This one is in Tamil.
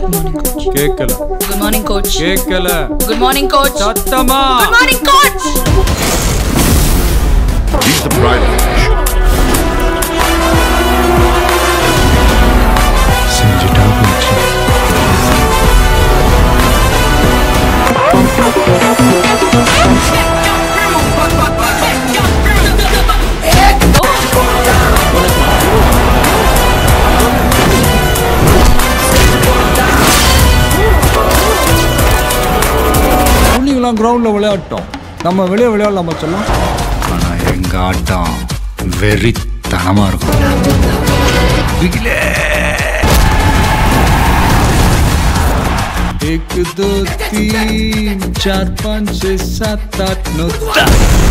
கேக்கல. Good morning, coach. கேக்கல. Good morning, coach. சத்தமா. Good morning, coach. He's the pride of the nation. செஞ்சுட்டா போச்சு. புள்ளிங்களாம் கிரவுண்டில் விளையாட்டோம். நம்ம வெளியே விளையாடலாமா சொல்லலாம்? ஆனால் எங்கள் ஆட்டம் வெறித்தனமாக இருக்கும். एक दो तीन चार पाँच छः सात आठ नौ 10